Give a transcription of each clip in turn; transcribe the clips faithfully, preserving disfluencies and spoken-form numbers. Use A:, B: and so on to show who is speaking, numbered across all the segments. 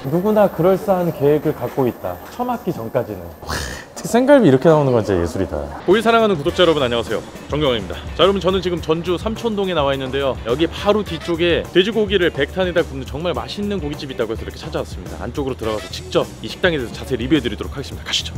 A: 누구나 그럴싸한 계획을 갖고 있다. 처맞기 전까지는. 생갈비 이렇게 나오는 건 진짜 예술이다. 고기 사랑하는 구독자 여러분 안녕하세요, 정경원입니다. 자 여러분, 저는 지금 전주 삼촌동에 나와 있는데요, 여기 바로 뒤쪽에 돼지고기를 백탄에다 굽는 정말 맛있는 고깃집이 있다고 해서 이렇게 찾아왔습니다. 안쪽으로 들어가서 직접 이 식당에 대해서 자세히 리뷰해 드리도록 하겠습니다. 가시죠.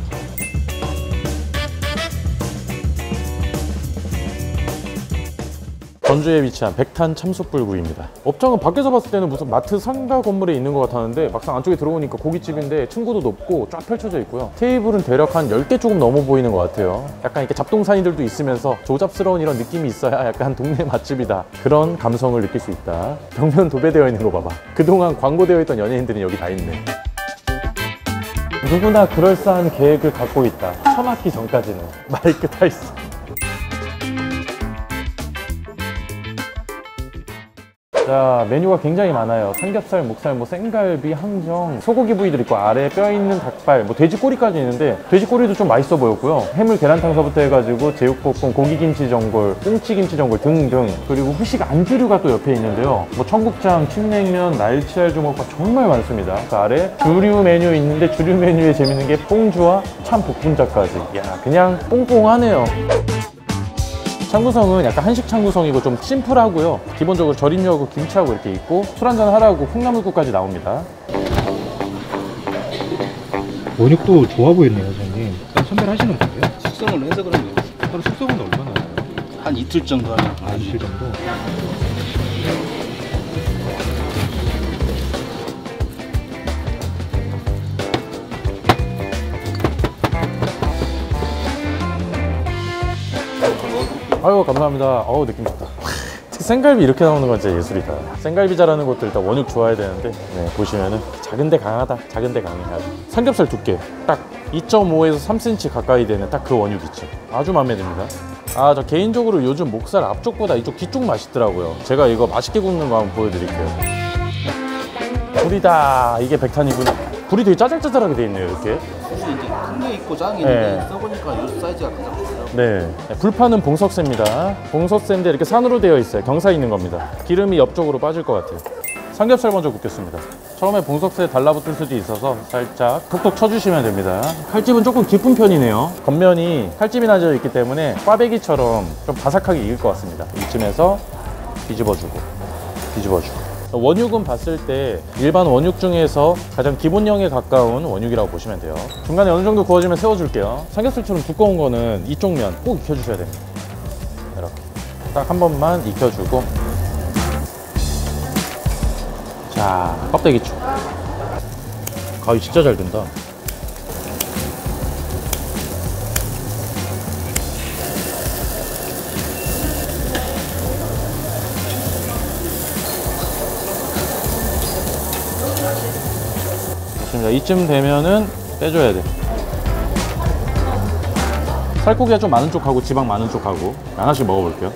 A: 전주에 위치한 백탄 참숯불구이입니다. 업장은 밖에서 봤을 때는 무슨 마트 상가 건물에 있는 것 같았는데 막상 안쪽에 들어오니까 고깃집인데 층고도 높고 쫙 펼쳐져 있고요. 테이블은 대략 한 열 개 조금 넘어 보이는 것 같아요. 약간 이렇게 잡동사니들도 있으면서 조잡스러운 이런 느낌이 있어야 약간 동네 맛집이다, 그런 감성을 느낄 수 있다. 벽면 도배되어 있는 거 봐봐. 그동안 광고되어 있던 연예인들이 여기 다 있네. 누구나 그럴싸한 계획을 갖고 있다. 처맞기 전까지는. 마이크 타이슨. 자, 메뉴가 굉장히 많아요. 삼겹살, 목살, 뭐 생갈비, 항정, 소고기 부위들 있고 아래 뼈 있는 닭발, 뭐 돼지꼬리까지 있는데 돼지꼬리도 좀 맛있어 보였고요. 해물 계란탕서부터 해가지고 제육볶음, 고기김치 전골, 꽁치김치 전골 등등, 그리고 후식 안주류가 또 옆에 있는데요. 뭐 청국장, 칡냉면, 날치알 주먹밥 정말 많습니다. 그 아래 주류 메뉴 있는데 주류 메뉴에 재밌는 게 뽕주와 참볶음자까지. 야, 그냥 뽕뽕하네요. 창구성은 약간 한식 창구성이고 좀 심플하고요. 기본적으로 절임류하고 김치하고 이렇게 있고 술 한잔 하라고 콩나물국까지 나옵니다.
B: 원육도 좋아 보이네요, 선생님. 선별 하시는 거예요?
C: 숙성을 해서 그런 거예요.
B: 하루 숙성은 얼마나?
C: 한 이틀 정도 하면.
B: 아, 이틀 정도?
A: 아유, 감사합니다. 어우, 느낌 좋다. 생갈비 이렇게 나오는 건 진짜 예술이다. 생갈비 잘하는 것도 일단 원육 좋아야 되는데, 네, 보시면은 작은데 강하다, 작은데 강해야. 삼겹살 두께 딱 이 점 오에서 삼 센티미터 가까이 되는 딱 그 원육 있죠. 아주 마음에 듭니다. 아, 저 개인적으로 요즘 목살 앞쪽보다 이쪽 뒤쪽 맛있더라고요. 제가 이거 맛있게 굽는 거 한번 보여드릴게요. 불이다. 이게 백탄이구나. 불이 되게 짜잘짜잘하게 돼 있네요, 이렇게.
C: 사실 이제 큰 게 있고 작은 게 있는데, 네. 써보니까 이 사이즈가 가장 크더라고요.
A: 네, 불판은 봉석쇠입니다. 봉석쇠인데 이렇게 산으로 되어 있어요. 경사 있는 겁니다. 기름이 옆쪽으로 빠질 것 같아요. 삼겹살 먼저 굽겠습니다. 처음에 봉석쇠에 달라붙을 수도 있어서 살짝 톡톡 쳐주시면 됩니다. 칼집은 조금 깊은 편이네요. 겉면이 칼집이 나져 있기 때문에 꽈배기처럼 좀 바삭하게 익을 것 같습니다. 이쯤에서 뒤집어주고 뒤집어주고. 원육은 봤을 때 일반 원육 중에서 가장 기본형에 가까운 원육이라고 보시면 돼요. 중간에 어느 정도 구워지면 세워줄게요. 삼겹살처럼 두꺼운 거는 이쪽 면 꼭 익혀주셔야 됩니다. 이렇게 딱 한 번만 익혀주고, 자, 껍데기 쪽. 가위 진짜 잘 된다. 좋습니다. 이쯤 되면은 빼줘야 돼. 살코기가 좀 많은 쪽하고 지방 많은 쪽하고 하나씩 먹어볼게요.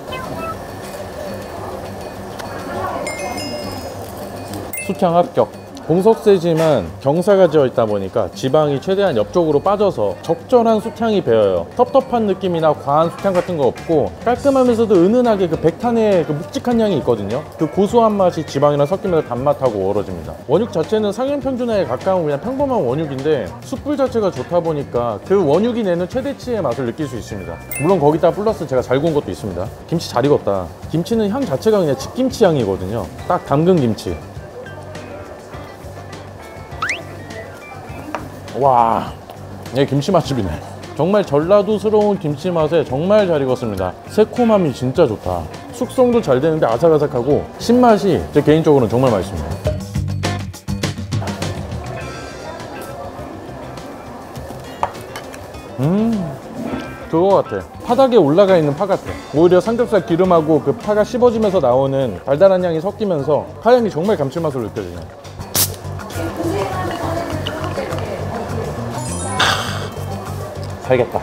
A: 수창 합격. 봉석쇠지만 경사가 지어 있다 보니까 지방이 최대한 옆쪽으로 빠져서 적절한 수탕이 배어요. 텁텁한 느낌이나 과한 수탕 같은 거 없고 깔끔하면서도 은은하게 그 백탄의 그 묵직한 향이 있거든요. 그 고소한 맛이 지방이랑 섞이면서 단맛하고 어우러집니다. 원육 자체는 상형 평준화에 가까운 그냥 평범한 원육인데 숯불 자체가 좋다 보니까 그 원육이 내는 최대치의 맛을 느낄 수 있습니다. 물론 거기다 플러스 제가 잘 구운 것도 있습니다. 김치 잘 익었다. 김치는 향 자체가 그냥 집김치 향이거든요. 딱 담근 김치. 와, 이게 김치 맛집이네. 정말 전라도스러운 김치 맛에 정말 잘 익었습니다. 새콤함이 진짜 좋다. 숙성도 잘 되는데 아삭아삭하고 신맛이 제 개인적으로는 정말 맛있습니다. 음, 그거 같아. 파닭에 올라가 있는 파 같아. 오히려 삼겹살 기름하고 그 파가 씹어지면서 나오는 달달한 향이 섞이면서 파향이 정말 감칠맛으로 느껴지네. 살겠다.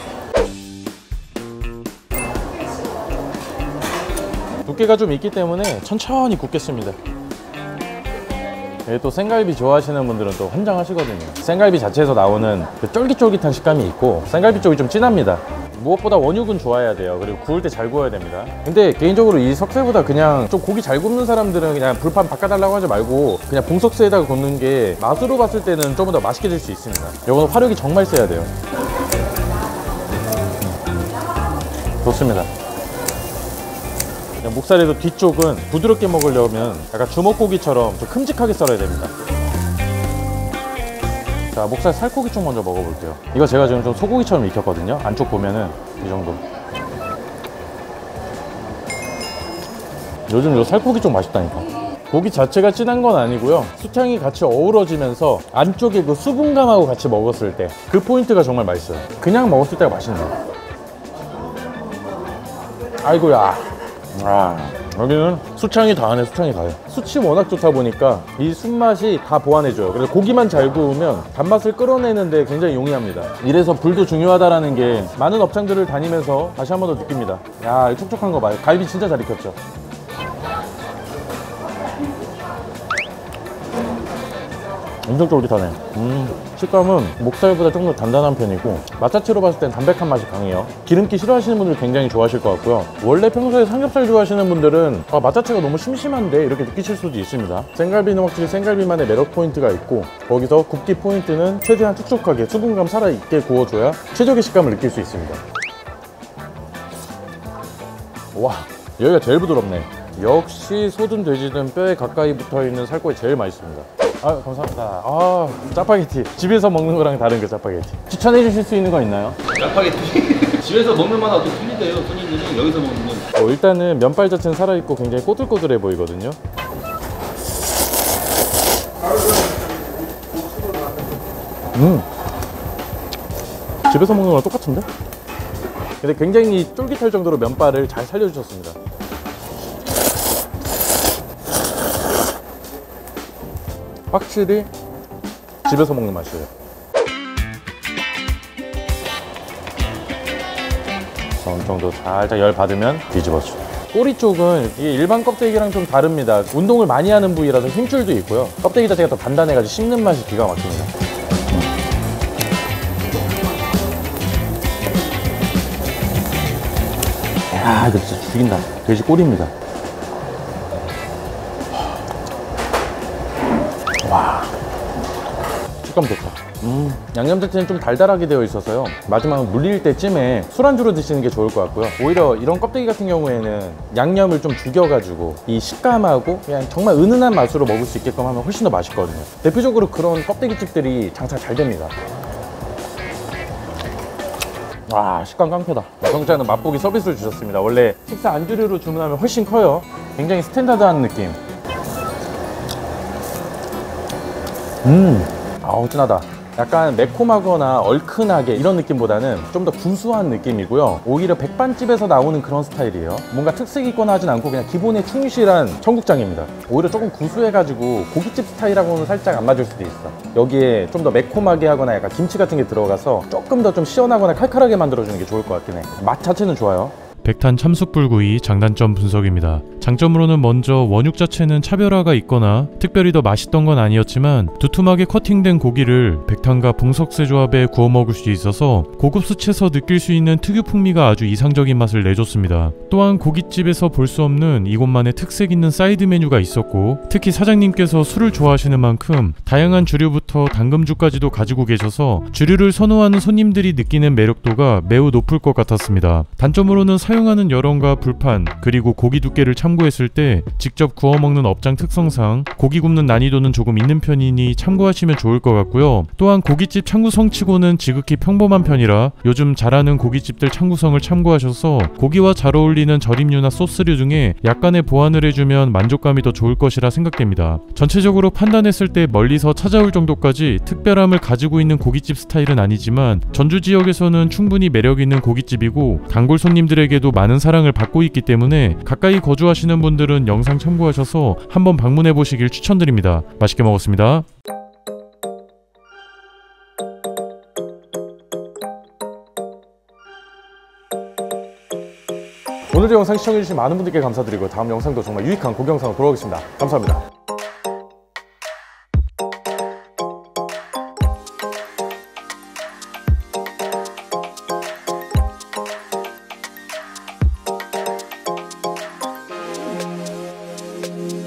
A: 두께가 좀 있기 때문에 천천히 굽겠습니다. 또 생갈비 좋아하시는 분들은 또 환장하시거든요. 생갈비 자체에서 나오는 그 쫄깃쫄깃한 식감이 있고 생갈비 쪽이 좀 진합니다. 무엇보다 원육은 좋아야 돼요. 그리고 구울 때 잘 구워야 됩니다. 근데 개인적으로 이 석쇠보다 그냥 좀 고기 잘 굽는 사람들은 그냥 불판 바꿔달라고 하지 말고 그냥 봉석쇠에다가 굽는 게 맛으로 봤을 때는 좀 더 맛있게 될 수 있습니다. 이거는 화력이 정말 세야 돼요. 좋습니다. 목살에도 뒤쪽은 부드럽게 먹으려면 약간 주먹고기처럼 좀 큼직하게 썰어야 됩니다. 자, 목살 살코기 쪽 먼저 먹어볼게요. 이거 제가 지금 좀 소고기처럼 익혔거든요. 안쪽 보면은 이 정도. 요즘 요 살코기 쪽 맛있다니까. 고기 자체가 진한 건 아니고요. 수탕이 같이 어우러지면서 안쪽에 그 수분감하고 같이 먹었을 때 그 포인트가 정말 맛있어요. 그냥 먹었을 때가 맛있네요. 아이고야. 아, 여기는 수창이 다 하네. 수창이 다요. 수치 워낙 좋다 보니까 이 순맛이 다 보완해줘요. 그래서 고기만 잘 구우면 단맛을 끌어내는데 굉장히 용이합니다. 이래서 불도 중요하다라는 게 많은 업장들을 다니면서 다시 한 번 더 느낍니다. 야, 이 촉촉한 거 봐요. 갈비 진짜 잘 익혔죠. 엄청 쫄깃하네. 음, 식감은 목살보다 좀 더 단단한 편이고 맛 자체로 봤을 땐 담백한 맛이 강해요. 기름기 싫어하시는 분들 굉장히 좋아하실 것 같고요. 원래 평소에 삼겹살 좋아하시는 분들은 아, 맛 자체가 너무 심심한데 이렇게 느끼실 수도 있습니다. 생갈비는 확실히 생갈비만의 매력 포인트가 있고 거기서 굽기 포인트는 최대한 촉촉하게 수분감 살아있게 구워줘야 최적의 식감을 느낄 수 있습니다. 와, 여기가 제일 부드럽네. 역시 소든 돼지든 뼈에 가까이 붙어있는 살코기 제일 맛있습니다. 아, 감사합니다. 아, 짜파게티. 집에서 먹는 거랑 다른 그 짜파게티. 추천해 주실 수 있는 거 있나요?
C: 짜파게티 집에서 먹는 맛하고 또 틀리대요. 손님들이 여기서 먹는 건.
A: 어, 일단은 면발 자체는 살아있고 굉장히 꼬들꼬들해 보이거든요. 음, 집에서 먹는 거랑 똑같은데? 근데 굉장히 쫄깃할 정도로 면발을 잘 살려주셨습니다. 확실히 집에서 먹는 맛이에요. 어느 정도 살짝 열 받으면 뒤집어줘. 꼬리 쪽은 이게 일반 껍데기랑 좀 다릅니다. 운동을 많이 하는 부위라서 힘줄도 있고요. 껍데기 자체가 더 단단해가지고 씹는 맛이 기가 막힙니다. 아, 이거 진짜 죽인다. 돼지 꼬리입니다. 와, 식감 좋다. 음, 양념 자체는 좀 달달하게 되어 있어서요. 마지막 물릴 때쯤에 술안주로 드시는 게 좋을 것 같고요. 오히려 이런 껍데기 같은 경우에는 양념을 좀 죽여가지고 이 식감하고 그냥 정말 은은한 맛으로 먹을 수 있게끔 하면 훨씬 더 맛있거든요. 대표적으로 그런 껍데기집들이 장사 잘 됩니다. 와, 식감 깡패다. 정자는 맛보기 서비스를 주셨습니다. 원래 식사 안주류로 주문하면 훨씬 커요. 굉장히 스탠다드한 느낌. 음, 아우, 진하다. 약간 매콤하거나 얼큰하게 이런 느낌보다는 좀 더 구수한 느낌이고요. 오히려 백반집에서 나오는 그런 스타일이에요. 뭔가 특색 있거나 하진 않고 그냥 기본에 충실한 청국장입니다. 오히려 조금 구수해가지고 고깃집 스타일하고는 살짝 안 맞을 수도 있어. 여기에 좀 더 매콤하게 하거나 약간 김치 같은 게 들어가서 조금 더 좀 시원하거나 칼칼하게 만들어주는 게 좋을 것 같긴 해. 맛 자체는 좋아요.
D: 백탄 참숯불구이 장단점 분석입니다. 장점으로는 먼저 원육 자체는 차별화가 있거나 특별히 더 맛있던 건 아니었지만 두툼하게 커팅된 고기를 백탄과 봉석쇠 조합에 구워 먹을 수 있어서 고급 수채에서 느낄 수 있는 특유 풍미가 아주 이상적인 맛을 내줬습니다. 또한 고깃집에서 볼 수 없는 이곳만의 특색 있는 사이드 메뉴가 있었고 특히 사장님께서 술을 좋아하시는 만큼 다양한 주류부터 당금주까지도 가지고 계셔서 주류를 선호하는 손님들이 느끼는 매력도가 매우 높을 것 같았습니다. 단점으로는 사용하는 열원과 불판 그리고 고기 두께를 참고했을 때 직접 구워 먹는 업장 특성상 고기 굽는 난이도는 조금 있는 편이니 참고하시면 좋을 것 같고요. 또한 고깃집 창구성치고는 지극히 평범한 편이라 요즘 잘하는 고깃집들 창구성을 참고하셔서 고기와 잘 어울리는 절임류나 소스류 중에 약간의 보완을 해주면 만족감이 더 좋을 것이라 생각됩니다. 전체적으로 판단했을 때 멀리서 찾아올 정도까지 특별함을 가지고 있는 고깃집 스타일은 아니지만 전주 지역에서는 충분히 매력있는 고깃집이고 단골 손님들에게 도 많은 사랑을 받고 있기 때문에 가까이 거주하시는 분들은 영상 참고하셔서 한번 방문해 보시길 추천드립니다. 맛있게 먹었습니다.
A: 오늘도 영상 시청해주신 많은 분들께 감사드리고 다음 영상도 정말 유익한 고기 영상으로 돌아오겠습니다. 감사합니다. 네.